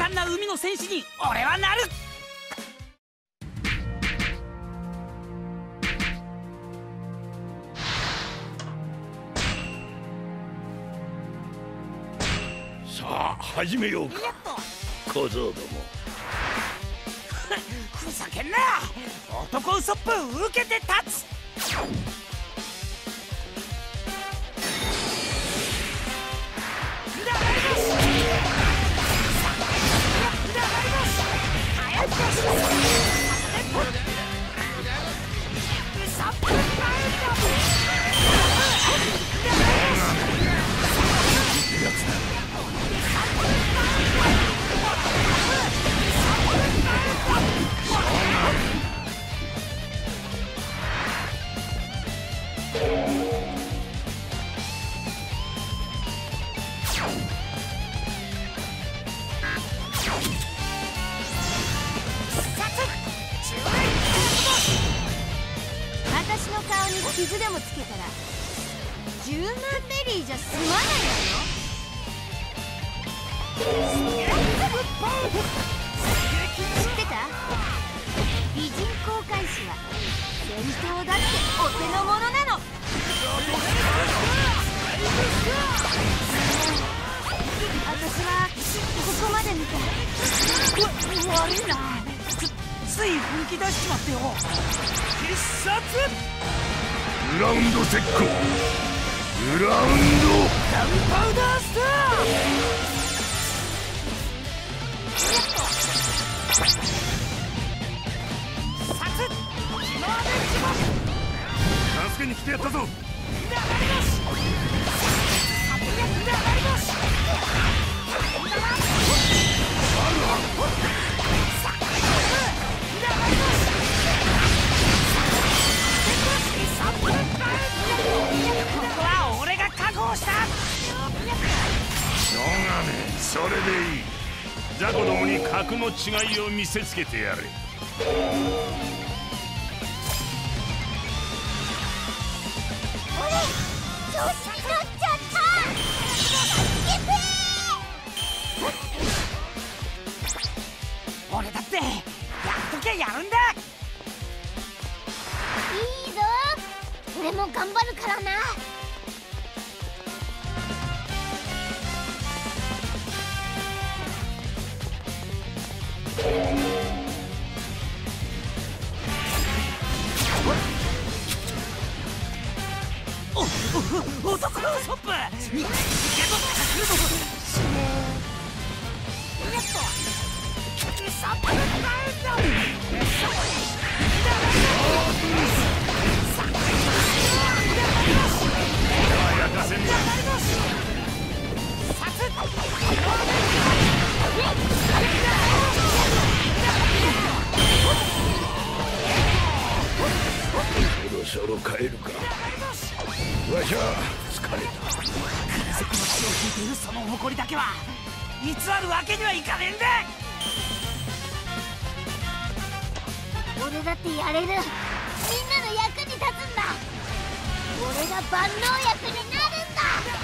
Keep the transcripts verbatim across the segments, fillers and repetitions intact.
敢な海の戦士に俺はなる。 さあ始めようか小僧ども。 ふざけんな。男ウソップ受けて立つ。 私の顔に傷でもつけたらじゅうまんベリーじゃ済まないわよ。知ってた？美人航海士は戦闘だってお手の物なの。私はここまで見た。 悪いな。つつい本気出しちまってよ。必殺グラウンド石膏グラウンドガンパウダースター。 助けに来てやったぞ。 ここは俺が確保した。 しょうがねえ、それでいい。雑魚どもに格の違いを見せつけてやれ。 調子に乗っちゃった。 俺だってやっときゃやるんだ。 いいぞ、俺も頑張るからな。 おお男のウソップ逃げとそろそろ帰るか。わしゃ疲れた。 空関の血を引いているその誇りだけは偽るわけにはいかねえんだ。 俺だってやれる。みんなの役に立つんだ。俺が万能役になるんだ。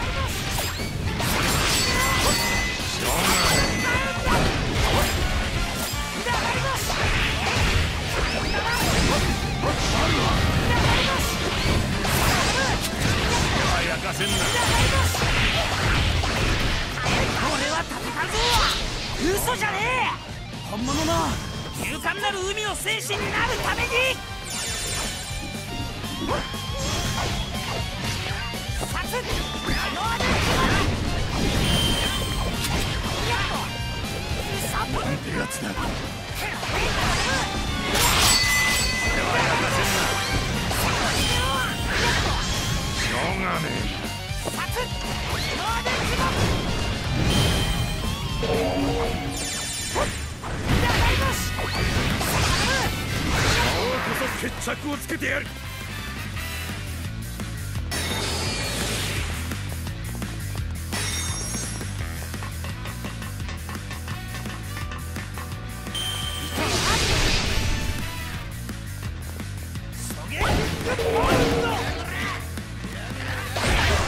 焼かせんな。 俺は戦うぞ。嘘じゃねえ。本物の勇敢なる海の戦士になるために。 なんてやつだ。しょうがねえ。今日こそ決着をつけてやる。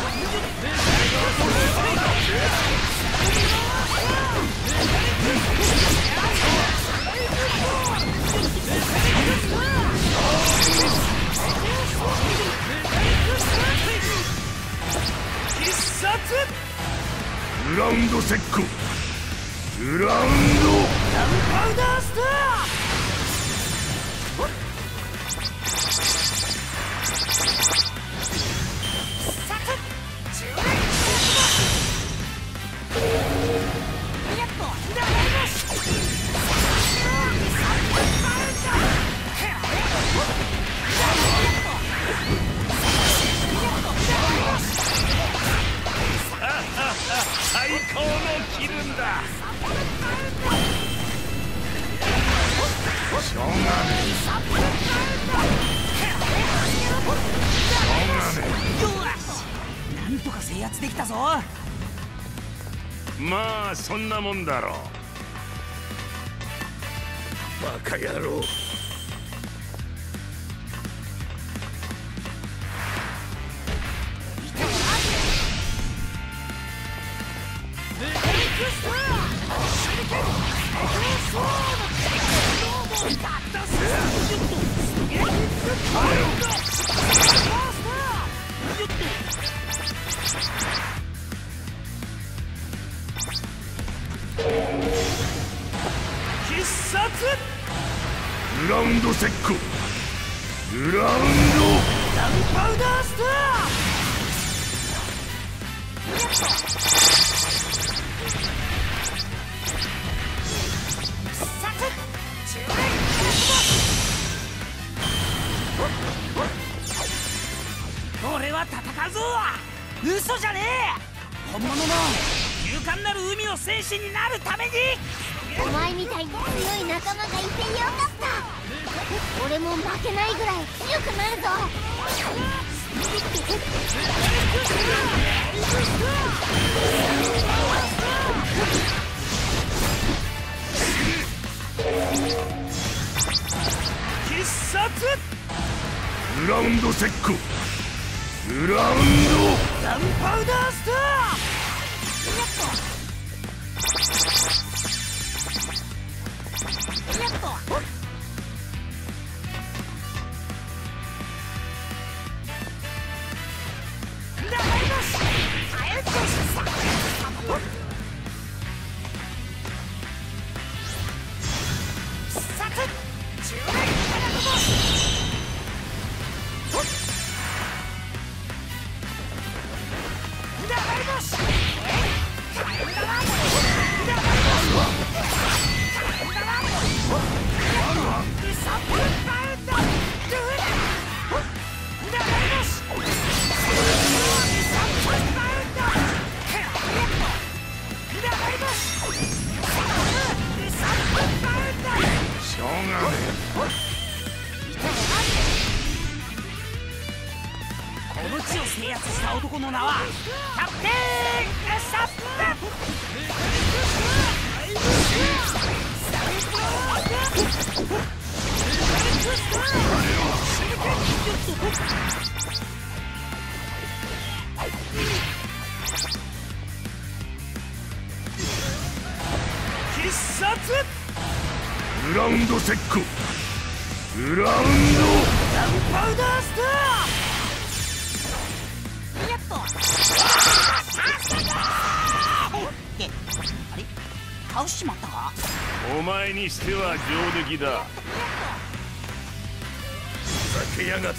そげグラウンドセックグラウンドガンパウダースタ最高の気分だ。しょうがねえしょうがねーなんとか制圧できたぞ。 え。まあそんなもんだろう。バカ野郎。 必殺グラウンドセックグラウンドガンパウダースター。俺は戦うぞ。嘘じゃねえ。本物の勇敢なる海の戦士になるために。 お前みたいに強い仲間がいてよかった。俺も負けないぐらい強くなるぞ。 必殺グラウンドセックグラウンドガンパウダースター。制圧した男の名はキャプテンエサッ必殺グラウンドセックグラウンドガンパウダースター。ってあれ倒しちまったか。 お前にしては上出来だ。ふざけやがって。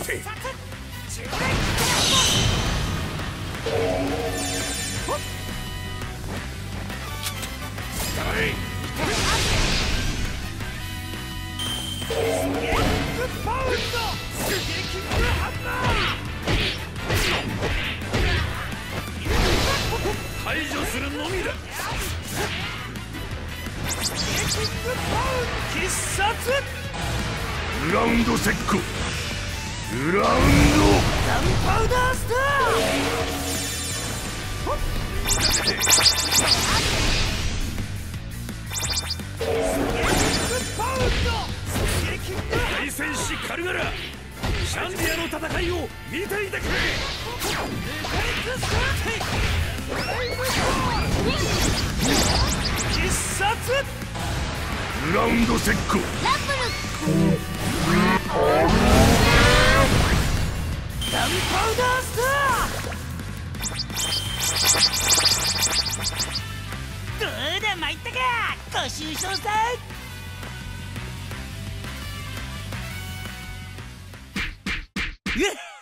排除するのみだ。 必殺グラウンドセックグラウンドガンパウダースタ大戦士カルガラシャンディアの戦いを見ていてくれ。 必殺グラウンドセックラップルガンパウダースター。 ら参ったかご愁傷さん。うっ